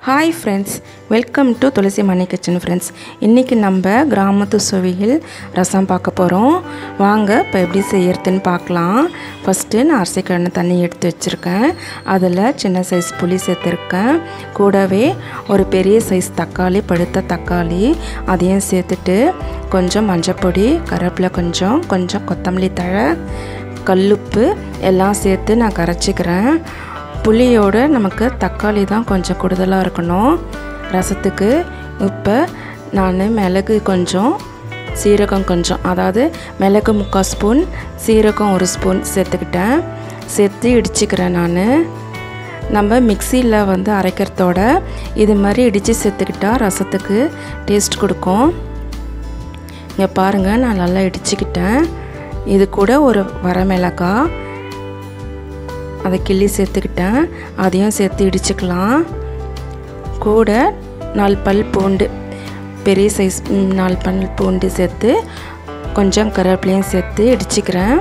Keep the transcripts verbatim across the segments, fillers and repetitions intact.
Hi friends, welcome to Tulasi Mani Kitchen friends. இன்னைக்கு நம்ம கிராமத்து சுவையில் ரசம் பார்க்க போறோம். வாங்க இப்போ எப்படி செய்யறதுன்னு பார்க்கலாம். ஃபர்ஸ்ட் நான் அரிசிக்கண்ணு தண்ணி எடுத்து வச்சிருக்கேன். அதில் சின்ன சைஸ் புளி சேர்த்துருக்கேன். கூடவே ஒரு பெரிய சைஸ் தக்காளி, பழுத்த தக்காளி அதையும் சேர்த்துட்டு கொஞ்சம் மஞ்சப்பொடி, கருவேப்பிலை கொஞ்சம், கொஞ்சம் கொத்தமல்லி தழை, கல்லுப்பு எல்லாம் சேர்த்து நான் கரைச்சிக்கிறேன். புளியோடு நமக்கு தக்காளி தான் கொஞ்சம் கூடுதலாக இருக்கணும் ரசத்துக்கு. இப்போ நான் மிளகு கொஞ்சம், சீரகம் கொஞ்சம், அதாவது மிளகு முக்கால் ஸ்பூன், சீரகம் ஒரு ஸ்பூன் சேர்த்துக்கிட்டேன். சேர்த்து இடிச்சிக்கிறேன். நான் நம்ம மிக்சியில் வந்து அரைக்கிறதோட இது மாதிரி இடித்து சேர்த்துக்கிட்டால் ரசத்துக்கு டேஸ்ட் கொடுக்கும். இங்கே பாருங்கள், நான் நல்லா இடிச்சிக்கிட்டேன். இது கூட ஒரு வரமிளகாய் அதை கிள்ளி சேர்த்துக்கிட்டேன். அதையும் சேர்த்து இடிச்சுக்கலாம். கூட நாலு பல் பூண்டு, பெரிய சைஸ் நாலு பல் பூண்டு சேர்த்து கொஞ்சம் கருவேப்பிலையும் சேர்த்து இடிச்சுக்கிறேன்.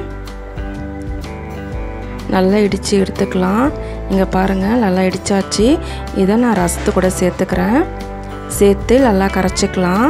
நல்லா இடித்து எடுத்துக்கலாம். இங்கே பாருங்கள், நல்லா இடித்தாச்சு. இதை நான் ரசத்து கூட சேர்த்துக்கிறேன். சேர்த்து நல்லா கரைச்சிக்கலாம்.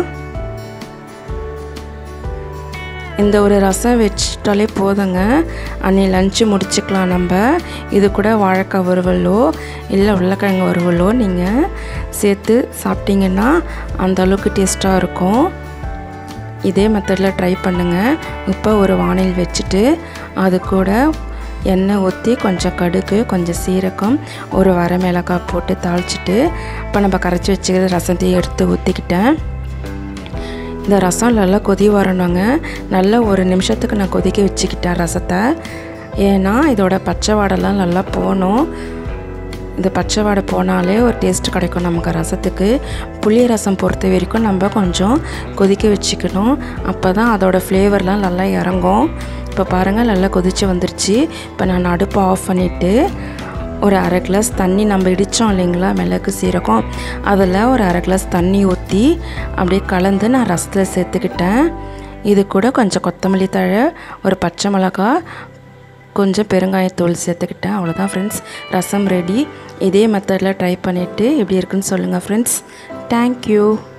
இந்த ஒரு ரசம் வச்சுட்டாலே போதுங்க, அன்னைக்கு லஞ்சு முடிச்சுக்கலாம். நம்ம இது கூட வாழைக்காய் வறுவலோ இல்லை உருளைக்கிழங்கு வறுவலோ நீங்கள் சேர்த்து சாப்பிட்டீங்கன்னா அந்தளவுக்கு டேஸ்ட்டாக இருக்கும். இதே மெத்தடில் ட்ரை பண்ணுங்கள். இப்போ ஒரு வானில் வச்சுட்டு அது கூட எண்ணெய் ஊற்றி கொஞ்சம் கடுகு, கொஞ்சம் சீரகம், ஒரு வரமிளகாய் போட்டு தாளிச்சிட்டு இப்போ நம்ம கரைச்சி வச்சுக்கிற ரசத்தையும் எடுத்து ஊற்றிக்கிட்டேன். இந்த ரசம் நல்லா கொதி வரணுங்க. நல்லா ஒரு நிமிஷத்துக்கு நான் கொதிக்க வச்சுக்கிட்டேன் ரசத்தை. ஏன்னா இதோட பச்சை வாடெல்லாம் நல்லா போகணும். இந்த பச்சை வாடை போனாலே ஒரு டேஸ்ட் கிடைக்கும் நமக்கு ரசத்துக்கு. புளி ரசம் பொறுத்த வரைக்கும் நம்ம கொஞ்சம் கொதிக்க வச்சுக்கணும். அப்போ தான் அதோடய ஃப்ளேவர்லாம் நல்லா இறங்கும். இப்போ பாருங்கள், நல்லா கொதித்து வந்துருச்சு. இப்போ நான் அடுப்பை ஆஃப் பண்ணிவிட்டு ஒரு அரை கிளாஸ் தண்ணி, நம்ம இடித்தோம் இல்லைங்களா மிளகு சீரகம், அதில் ஒரு அரை கிளாஸ் தண்ணி ஊற்றி அப்படியே கலந்து நான் ரசத்தில் சேர்த்துக்கிட்டேன். இது கூட கொஞ்சம் கொத்தமல்லி தழை, ஒரு பச்சை மிளகாய், கொஞ்சம் பெருங்காயத்தூள் சேர்த்துக்கிட்டேன். அவ்வளோதான் ஃப்ரெண்ட்ஸ், ரசம் ரெடி. இதே மெத்தடில் ட்ரை பண்ணிவிட்டு எப்படி இருக்குன்னு சொல்லுங்கள் ஃப்ரெண்ட்ஸ். தேங்க்யூ.